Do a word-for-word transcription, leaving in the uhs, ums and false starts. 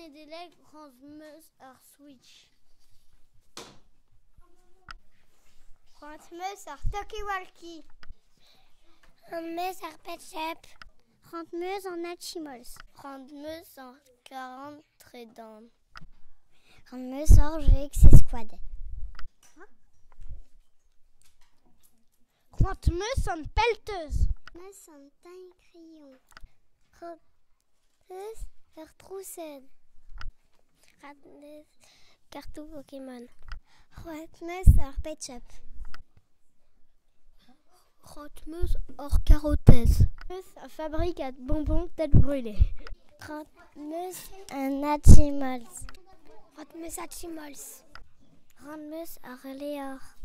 délai grand meus ar Switch. Grand meus ar talkie-walkie. Grand meus ar Pet Shop. Grand meus an Hatchimals. Grand meus ar quarante tredan. Grand meus ar G X Squad. Grand meus an pelteuse. Meus an taille crayon. Grand meus ar trousset. Grand meus cartou Pokémon. Grand meus ar Pet Shop. Grand meus ar carottez. Meus a fabrique à bonbons tête brûlée. Grand meus an Hatchimals. Grand meus Hatchimals. Grand meus ar Léor.